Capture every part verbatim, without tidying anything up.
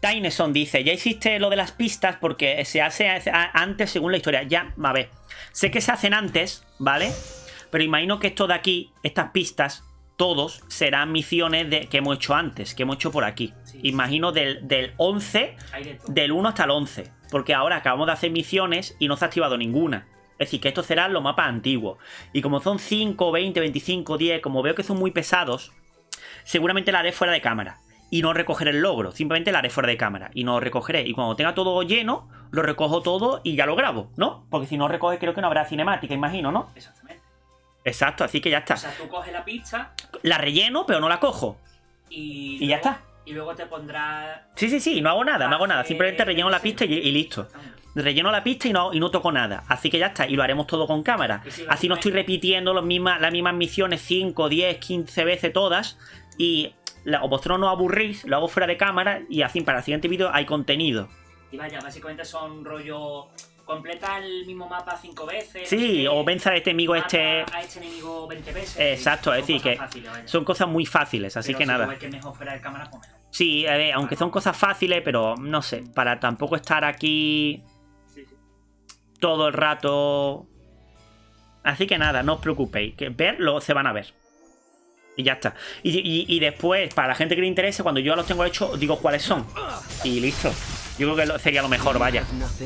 Tyneson dice, ya hiciste lo de las pistas porque se hace antes según la historia. Ya, a ver, sé que se hacen antes, ¿vale? Pero imagino que esto de aquí, estas pistas, todos serán misiones de, que hemos hecho antes, que hemos hecho por aquí. Sí. Imagino del, del once, del uno hasta el once. Porque ahora acabamos de hacer misiones y no se ha activado ninguna. Es decir, que estos serán los mapas antiguos. Y como son cinco, veinte, veinticinco, diez, como veo que son muy pesados, seguramente la haré fuera de cámara. Y no recogeré el logro, simplemente la haré fuera de cámara. Y no recogeré. Y cuando tenga todo lleno, lo recojo todo y ya lo grabo, ¿no? Porque si no recoge creo que no habrá cinemática, imagino, ¿no? Exactamente. Exacto, así que ya está. O sea, tú coges la pista... La relleno, pero no la cojo. Y, y luego, ya está. Y luego te pondrás... Sí, sí, sí, no hago nada, no hago nada. Simplemente relleno la pista y, y listo. Relleno la pista y no, y no toco nada. Así que ya está, y lo haremos todo con cámara. Sí, así no estoy repitiendo los mismas, las mismas misiones cinco, diez, quince veces todas. Y... La, o vosotros no aburrís, lo hago fuera de cámara y así para el siguiente vídeo hay contenido. Y vaya, básicamente son rollo... Completa el mismo mapa cinco veces. Sí, o vence a este enemigo este... A este enemigo veinte veces. Exacto, es decir, que fáciles, son cosas muy fáciles, así pero que si nada. que mejor fuera de cámara, pues mejor. Sí, a ver, aunque son cosas fáciles, pero no sé, para tampoco estar aquí sí, sí. todo el rato. Así que nada, no os preocupéis, que verlo se van a ver. Y ya está. Y, y, y después, para la gente que le interese, cuando yo los tengo hechos, digo cuáles son. Y listo. Yo creo que lo, sería lo mejor, vaya.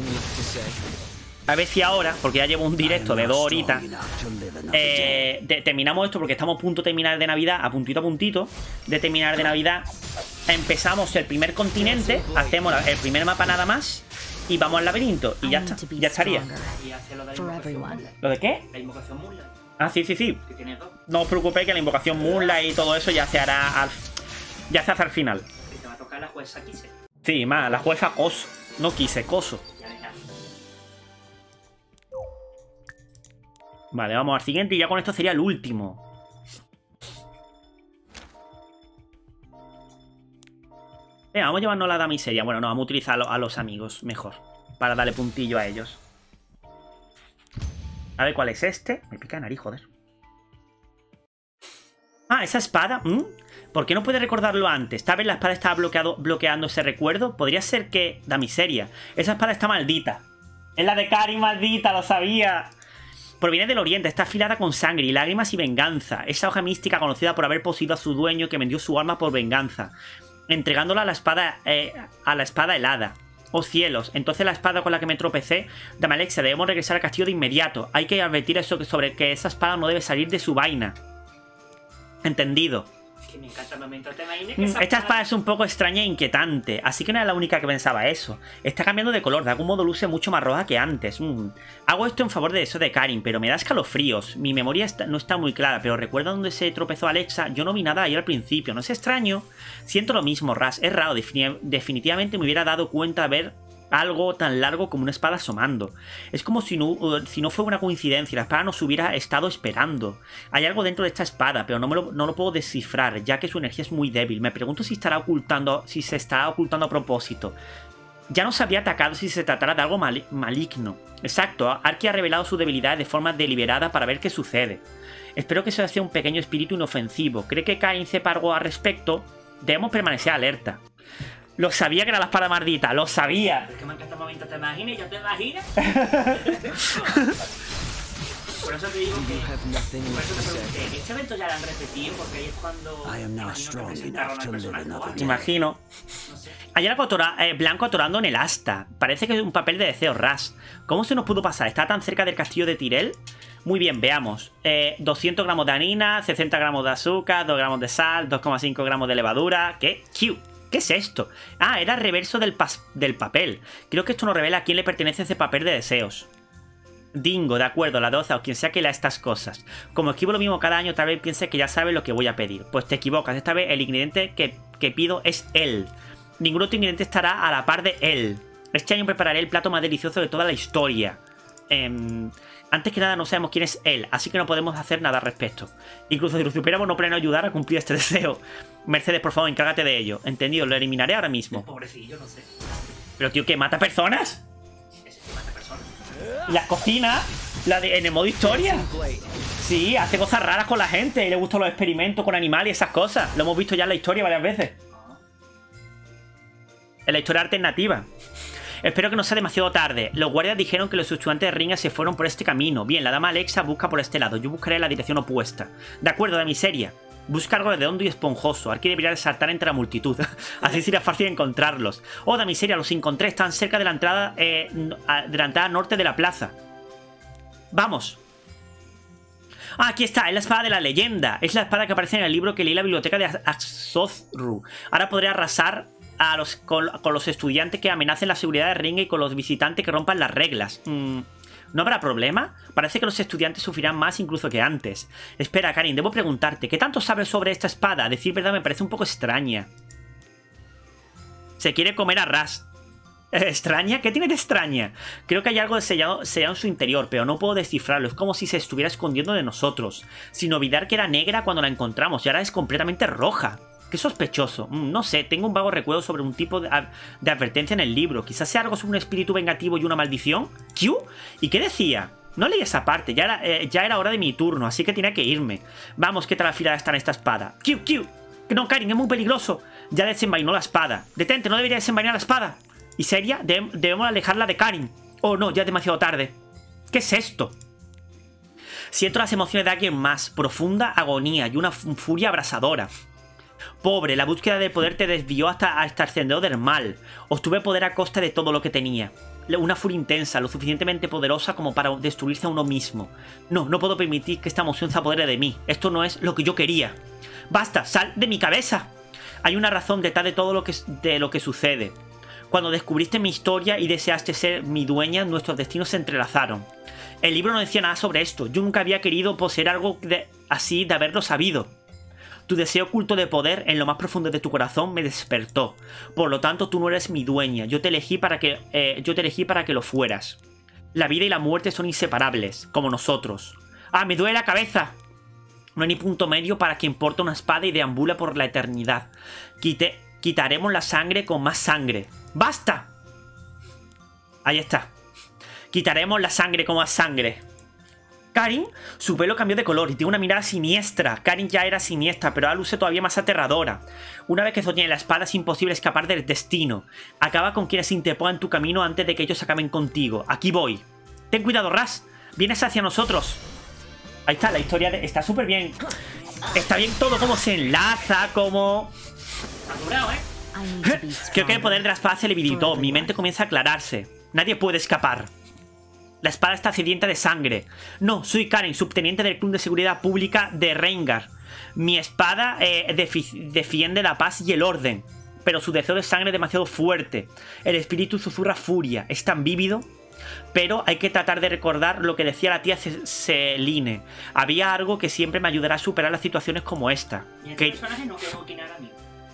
A ver si ahora, porque ya llevo un directo de dos horitas, eh, de, terminamos esto porque estamos a punto de terminar de Navidad, a puntito a puntito, de terminar de Navidad. Empezamos el primer continente, hacemos el primer mapa nada más y vamos al laberinto. Y ya está, ya estaría. Y hace lo de la invocación Moonlight. ¿Lo de qué? La invocación Moonlight. Ah, sí, sí, sí. Que tiene dos. No os preocupéis que la invocación Moonlight y todo eso ya se hará al, ya se hace al final. Que te va a tocar la jueza Kise. Sí, más, la jueza Coso. No Kise, Coso. Ya verás. Vale, vamos al siguiente y ya con esto sería el último. Venga, vamos a llevarnos la damiseria. Bueno, no, vamos a utilizar a los amigos mejor. Para darle puntillo a ellos. A ver cuál es este. Me pica la nariz, joder. Ah, esa espada. ¿Mm? ¿Por qué no puede recordarlo antes? Tal vez la espada estaba bloqueado, bloqueando ese recuerdo. Podría ser que... Da miseria. Esa espada está maldita. Es la de Karin, maldita, lo sabía. Proviene del oriente, está afilada con sangre y lágrimas y venganza. Esa hoja mística conocida por haber poseído a su dueño que vendió su alma por venganza. Entregándola a la espada, eh, a la espada helada. Oh cielos, entonces la espada con la que me tropecé. Dame Alexia, debemos regresar al castillo de inmediato. Hay que advertir eso sobre que esa espada no debe salir de su vaina. Entendido. Que me encanta el momento. ¿Te imaginas esta que esa espada... espada es un poco extraña e inquietante. Así que no era la única que pensaba eso. Está cambiando de color, de algún modo luce mucho más roja que antes. Mm. Hago esto en favor de eso de Karin, pero me da escalofríos. Mi memoria está... no está muy clara, pero recuerda dónde se tropezó Alexa. Yo no vi nada ahí al principio. ¿No es extraño? Siento lo mismo, Ras. Es raro. Defini... Definitivamente me hubiera dado cuenta de ver algo tan largo como una espada asomando. Es como si no, si no fuera una coincidencia, la espada nos hubiera estado esperando. Hay algo dentro de esta espada, pero no, me lo, no lo puedo descifrar, ya que su energía es muy débil. Me pregunto si estará ocultando, si se está ocultando a propósito. Ya nos habría atacado si se tratara de algo mal, maligno. Exacto, Arky ha revelado su debilidad de forma deliberada para ver qué sucede. Espero que eso sea un pequeño espíritu inofensivo. ¿Cree que Karin sepa algo al respecto? Debemos permanecer alerta. Lo sabía que era la espada maldita, lo sabía. Es que me encanta el momento, ¿te imaginas? ¿Ya te imaginas? Por eso te digo que... Por eso te pregunté, ¿este evento ya lo han repetido? Porque ahí es cuando... Imagino que presentaron al personaje actual. Imagino. No sé. Hay algo atora, eh, blanco atorando en el asta. Parece que es un papel de deseo, Ras. ¿Cómo se nos pudo pasar? ¿Está tan cerca del castillo de Tyrell? Muy bien, veamos. Eh, doscientos gramos de harina, sesenta gramos de azúcar, dos gramos de sal, dos coma cinco gramos de levadura. ¿Qué? Q. ¿Qué es esto? Ah, era el reverso del, del papel. Creo que esto nos revela a quién le pertenece ese papel de deseos. Dingo, de acuerdo, la doza o quien sea que lea estas cosas. Como escribo lo mismo cada año, tal vez piense que ya sabe lo que voy a pedir. Pues te equivocas, esta vez el ingrediente que, que pido es él. Ningún otro ingrediente estará a la par de él. Este año prepararé el plato más delicioso de toda la historia. Eh, antes que nada no sabemos quién es él, así que no podemos hacer nada al respecto. Incluso si lo supiéramos no planeo ayudar a cumplir este deseo. Mercedes, por favor, encárgate de ello. Entendido, lo eliminaré ahora mismo. Pobrecillo, no sé. Pero tío, ¿qué? ¿Mata personas? Ese que mata personas. ¿La cocina? ¿La de, en el modo historia? Sí, hace cosas raras con la gente y le gustan los experimentos con animales y esas cosas. Lo hemos visto ya en la historia varias veces. En la historia alternativa. Espero que no sea demasiado tarde. Los guardias dijeron que los estudiantes de Ringa se fueron por este camino. Bien, la dama Alexa busca por este lado. Yo buscaré la dirección opuesta. De acuerdo, damiseria. Busca algo redondo y esponjoso. Aquí debería de saltar entre la multitud. Así sería fácil encontrarlos. Oh, damiseria, los encontré. Están cerca de la entrada, eh, de la entrada norte de la plaza. Vamos. Ah, aquí está, es la espada de la leyenda. Es la espada que aparece en el libro que leí en la biblioteca de Axothru. Ahora podré arrasar a los, con, con los estudiantes que amenacen la seguridad de Ringa y con los visitantes que rompan las reglas. Mm, ¿No habrá problema? Parece que los estudiantes sufrirán más incluso que antes. Espera, Karin, debo preguntarte, ¿qué tanto sabes sobre esta espada? A decir verdad me parece un poco extraña. Se quiere comer a Ras. ¿Extraña? ¿Qué tiene de extraña? Creo que hay algo sellado, sellado en su interior, pero no puedo descifrarlo. Es como si se estuviera escondiendo de nosotros. Sin olvidar que era negra cuando la encontramos y ahora es completamente roja. Qué sospechoso. No sé, tengo un vago recuerdo sobre un tipo de, de advertencia en el libro. Quizás sea algo sobre un espíritu vengativo y una maldición. ¿Q? ¿Y qué decía? No leí esa parte, ya era, eh, ya era hora de mi turno, así que tenía que irme. Vamos, qué tal afilada está en esta espada. ¡Q, Q! No, Karin, es muy peligroso. Ya desenvainó la espada. Detente, no debería desenvainar la espada. ¿Y seria? Deb debemos alejarla de Karin. Oh, no, ya es demasiado tarde. ¿Qué es esto? Siento las emociones de alguien más. Profunda agonía y una furia abrasadora. Pobre, la búsqueda de poder te desvió hasta, hasta el sendero del mal. Obtuve poder a costa de todo lo que tenía. Una furia intensa, lo suficientemente poderosa como para destruirse a uno mismo. No, no puedo permitir que esta emoción se apodere de mí. Esto no es lo que yo quería. ¡Basta! ¡Sal de mi cabeza! Hay una razón detrás de todo lo que, de lo que sucede. Cuando descubriste mi historia y deseaste ser mi dueña, nuestros destinos se entrelazaron. El libro no decía nada sobre esto. Yo nunca había querido poseer algo de, así de haberlo sabido. Tu deseo oculto de poder en lo más profundo de tu corazón me despertó. Por lo tanto, tú no eres mi dueña. Yo te elegí para que, eh, yo te elegí para que lo fueras. La vida y la muerte son inseparables, como nosotros. ¡Ah, me duele la cabeza! No hay ni punto medio para quien porta una espada y deambula por la eternidad. Quite, quitaremos la sangre con más sangre. ¡Basta! Ahí está. Quitaremos la sangre con más sangre. Karin, su pelo cambió de color y tiene una mirada siniestra. Karin ya era siniestra, pero ahora luce todavía más aterradora. Una vez que sostiene la espada es imposible escapar del destino. Acaba con quienes se interpongan en tu camino antes de que ellos acaben contigo. Aquí voy. Ten cuidado, Ras. Vienes hacia nosotros. Ahí está, la historia de... está súper bien. Está bien todo, cómo se enlaza, cómo... Ha durado, ¿eh? Creo que el poder de la espada se debilitó. Mi mente comienza a aclararse. Nadie puede escapar. La espada está sedienta de sangre. No, soy Karin, subteniente del Club de Seguridad Pública de Rengar. Mi espada eh, defiende la paz y el orden, pero su deseo de sangre es demasiado fuerte. El espíritu susurra furia. Es tan vívido. Pero hay que tratar de recordar lo que decía la tía Celine. Había algo que siempre me ayudará a superar las situaciones como esta. ¿Y este que... personaje no quedó quién era a mí?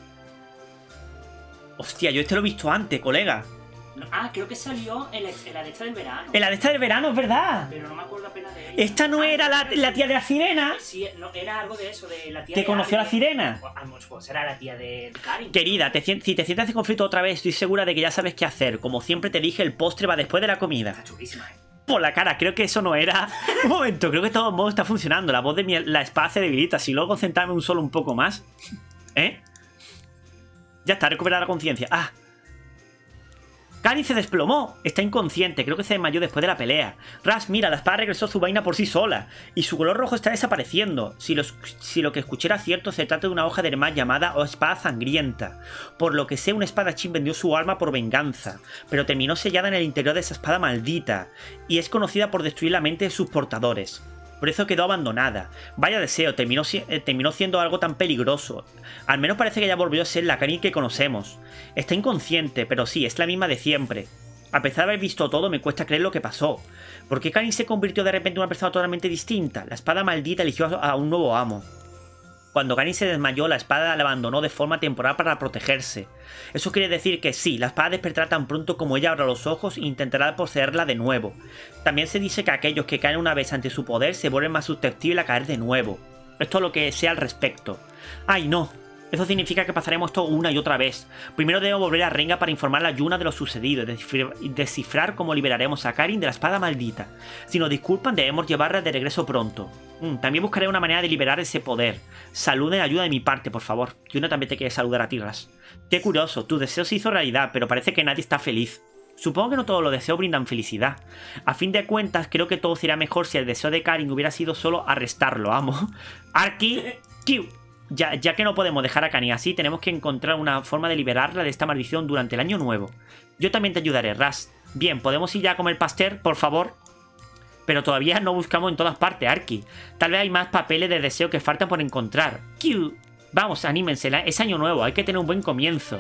Hostia, yo este lo he visto antes, colega. No, ah, creo que salió en la, en la de esta del verano. En la de esta del verano, es verdad. Pero no me acuerdo apenas de ella. Esta no ah, era la, la tía de la sirena. Sí, no, era algo de eso, de la tía ¿Que de conoció a la alguien. sirena? Pues, pues era la tía de Karin. Querida, te, si te sientas en conflicto otra vez, estoy segura de que ya sabes qué hacer. Como siempre te dije, el postre va después de la comida. Está chulísima, eh. Por la cara, creo que eso no era... Un momento, creo que de todos modos está funcionando. La voz de mi, la espada se debilita. Si luego concentrarme un solo un poco más... ¿Eh? Ya está, recuperada la conciencia. Ah. Karin se desplomó. Está inconsciente. Creo que se desmayó después de la pelea. Ras, mira, la espada regresó a su vaina por sí sola. Y su color rojo está desapareciendo. Si lo, si lo que escuché era cierto, se trata de una hoja de hermano llamada o espada sangrienta. Por lo que sé, un espadachín vendió su alma por venganza. Pero terminó sellada en el interior de esa espada maldita. Y es conocida por destruir la mente de sus portadores. Por eso quedó abandonada. Vaya deseo, terminó, eh, terminó siendo algo tan peligroso. Al menos parece que ya volvió a ser la Karin que conocemos. Está inconsciente, pero sí, es la misma de siempre. A pesar de haber visto todo, me cuesta creer lo que pasó. ¿Por qué Karin se convirtió de repente en una persona totalmente distinta? La espada maldita eligió a un nuevo amo. Cuando Karin se desmayó, la espada la abandonó de forma temporal para protegerse. Eso quiere decir que sí, la espada despertará tan pronto como ella abra los ojos e intentará poseerla de nuevo. También se dice que aquellos que caen una vez ante su poder se vuelven más susceptibles a caer de nuevo. Esto es lo que sé al respecto. ¡Ay, no! Eso significa que pasaremos esto una y otra vez. Primero debo volver a Renga para informar a Yuna de lo sucedido y descifrar cómo liberaremos a Karin de la espada maldita. Si nos disculpan, debemos llevarla de regreso pronto. Mm, también buscaré una manera de liberar ese poder. Saluden y ayuda de mi parte, por favor. Yuna también te quiere saludar a ti, Ras. Qué curioso, tu deseo se hizo realidad, pero parece que nadie está feliz. Supongo que no todos los deseos brindan felicidad. A fin de cuentas, creo que todo sería mejor si el deseo de Karin hubiera sido solo arrestarlo, amo. Arki, Q. Ya, ya que no podemos dejar a Karin así, tenemos que encontrar una forma de liberarla de esta maldición durante el año nuevo. Yo también te ayudaré, Ras. Bien, ¿podemos ir ya a comer pastel, por favor? Pero todavía no buscamos en todas partes, Arki. Tal vez hay más papeles de deseo que faltan por encontrar. Q. Vamos, anímense, es año nuevo, hay que tener un buen comienzo.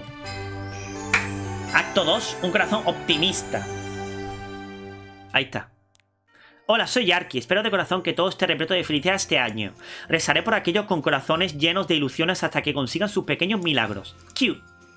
Acto dos, un corazón optimista. Ahí está. Hola, soy Arki. Espero de corazón que todo esté repleto de felicidad este año. Rezaré por aquellos con corazones llenos de ilusiones hasta que consigan sus pequeños milagros. Q.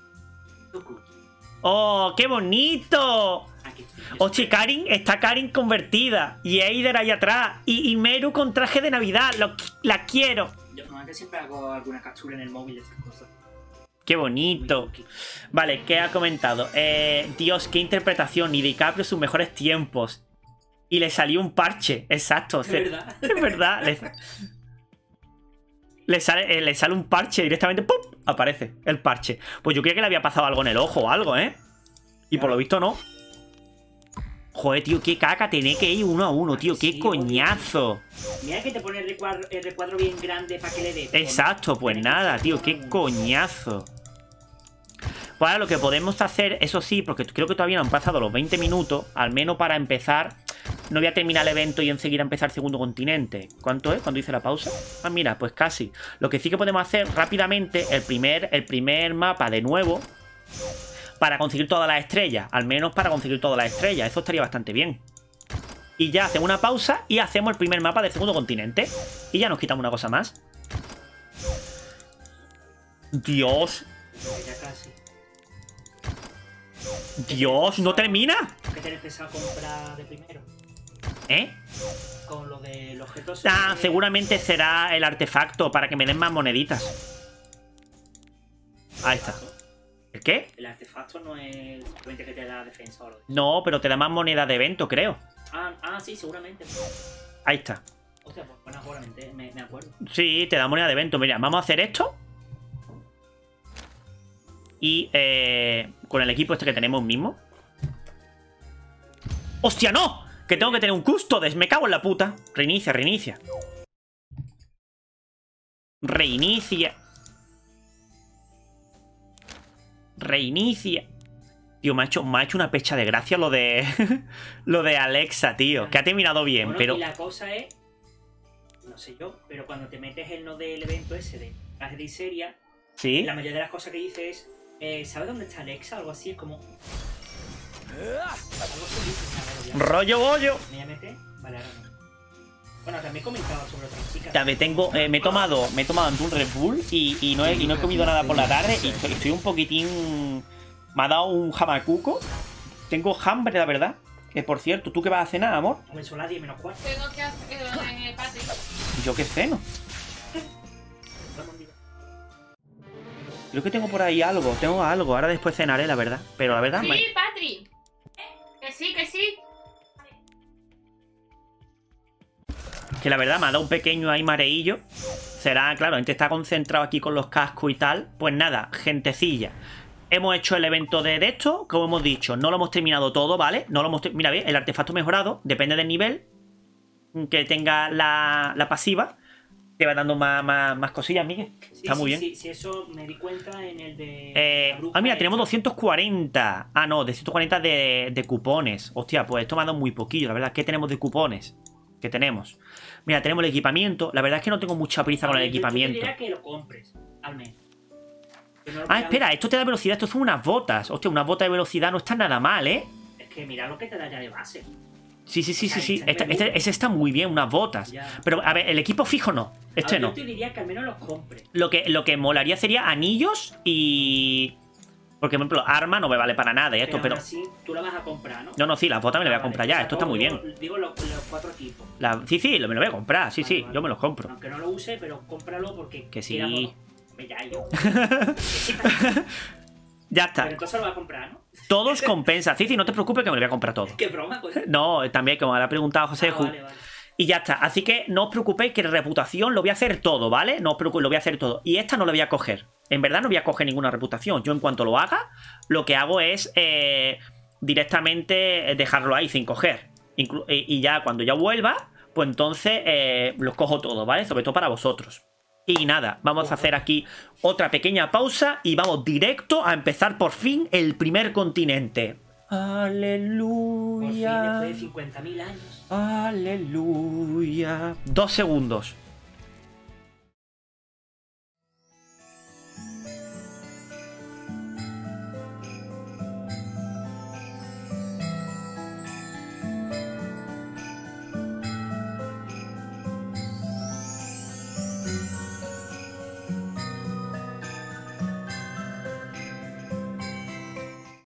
¡Oh, qué bonito! Oye, Karin, está Karin convertida. Y Eider ahí atrás. Y, y Meru con traje de Navidad. Lo, la quiero. Yo normalmente siempre hago alguna captura en el móvil de esas cosas. ¡Qué bonito! Vale, ¿qué ha comentado? Eh, Dios, qué interpretación. Y DiCaprio sus mejores tiempos. Y le salió un parche. Exacto. Es verdad. Es verdad. Le, le, sale, eh, le sale un parche directamente. ¡Pum! Aparece el parche. Pues yo creía que le había pasado algo en el ojo o algo, ¿eh? Y por lo visto no. Joder, tío, qué caca. Tener que ir uno a uno, tío. Qué coñazo. Mira que te pone el recuadro, el recuadro bien grande para que le dé. Exacto, pues nada, tío. Qué coñazo. Pues ahora lo que podemos hacer, eso sí, porque creo que todavía no han pasado los veinte minutos, al menos para empezar. No voy a terminar el evento y enseguida empezar el segundo continente. ¿Cuánto es? ¿Cuándo hice la pausa? Ah, mira, pues casi. Lo que sí que podemos hacer rápidamente, el primer, el primer mapa de nuevo, para conseguir todas las estrellas. Al menos para conseguir todas las estrellas. Eso estaría bastante bien. Y ya hacemos una pausa y hacemos el primer mapa del segundo continente. Y ya nos quitamos una cosa más. Dios. Ya casi. Dios, ¿no termina? ¿Qué te empezado a comprar de primero? ¿Eh? Con lo del objeto... Ah, de... seguramente será el artefacto para que me den más moneditas. Ahí está. ¿El qué? El artefacto no es simplemente que te da defensa o algo. No, pero te da más monedas de evento, creo. Ah, ah sí, seguramente. Ahí está. Hostia, pues bueno, seguramente, me, me acuerdo. Sí, te da moneda de evento. Mira, vamos a hacer esto. Y eh, con el equipo este que tenemos mismo. ¡Hostia, no! Que tengo que tener un custodes. Me cago en la puta. Reinicia, reinicia. Reinicia. Reinicia. Tío, me ha hecho, me ha hecho una pecha de gracia lo de... lo de Alexa, tío. Que ha terminado bien, bueno, pero... Y la cosa es... No sé yo, pero cuando te metes en lo del evento ese de la serie, ¿sí? La mayoría de las cosas que dice es... Eh, ¿Sabes dónde está Alexa? Algo así, es como... Algo así dice, ¿sabes? Rollo bollo. ¿Me voy a meter? Vale, ahora no. Bueno, también comentaba sobre otras chicas. Ya me tengo, eh, me he tomado, me he tomado un Red Bull y, y, no he, y no he comido nada por la tarde y estoy, estoy un poquitín... Me ha dado un jamacuco. Tengo hambre, la verdad. Que por cierto, ¿tú qué vas a cenar, amor? Hombre, son las diez menos cuarto. Tengo que hacer en el patio. ¿Yo qué ceno? Creo que tengo por ahí algo, tengo algo. Ahora después cenaré, la verdad. Pero la verdad... Sí, me... Patri. Que sí, que sí. Que la verdad me ha dado un pequeño ahí mareillo. Será, claro, la gente está concentrado aquí con los cascos y tal. Pues nada, gentecilla. Hemos hecho el evento de, de esto, como hemos dicho. No lo hemos terminado todo, ¿vale? No lo hemos... Mira, bien, el artefacto mejorado. Depende del nivel que tenga la, la pasiva. Te va dando más, más, más cosillas, Miguel. Sí, Está muy sí, bien. Sí, sí, eso me di cuenta en el de... Eh, ah, mira, tenemos doscientos cuarenta. Ah, no, doscientos cuarenta de, de cupones. Hostia, pues esto me ha dado muy poquillo, la verdad. ¿Qué tenemos de cupones? ¿Qué tenemos? Mira, tenemos el equipamiento. La verdad es que no tengo mucha prisa con el equipamiento. Yo te diría que lo compres, al menos. No ah, espera, esto te da velocidad. Esto son unas botas. Hostia, una bota de velocidad no está nada mal, ¿eh? Es que mira lo que te da ya de base. Sí, sí, sí, o sea, sí, sí. Esta, este, ese está muy bien, unas botas. Ya. Pero, a ver, el equipo fijo no. Este ver, no. Yo te diría que al menos los compres. Lo que, lo que molaría sería anillos y... Porque, por ejemplo, arma no me vale para nada, ¿eh? Esto, pero... pero... Así, tú la vas a comprar, ¿no? No, no, sí, las botas me las voy a comprar ya. O sea, Esto está muy bien. Digo los, los cuatro equipos. La... Sí, sí, me lo voy a comprar. Sí, vale, sí, vale. yo me los compro. Aunque no lo use, pero cómpralo porque... Que sí. Ya, yo. Ya está. Pero entonces lo va a comprar, ¿no? Todos compensan. Cici, no te preocupes que me lo voy a comprar todo. Qué broma, coño. No, también como me lo ha preguntado José. Ah, vale, vale. Y ya está. Así que no os preocupéis que reputación lo voy a hacer todo, ¿vale? No os preocupéis, lo voy a hacer todo. Y esta no la voy a coger. En verdad no voy a coger ninguna reputación. Yo en cuanto lo haga, lo que hago es eh, directamente dejarlo ahí sin coger. Inclu y ya cuando ya vuelva, pues entonces eh, los cojo todos, ¿vale? Sobre todo para vosotros. Y nada, vamos a hacer aquí otra pequeña pausa y vamos directo a empezar por fin el primer continente. Aleluya. Por fin, después de cincuenta mil años. Aleluya. Dos segundos.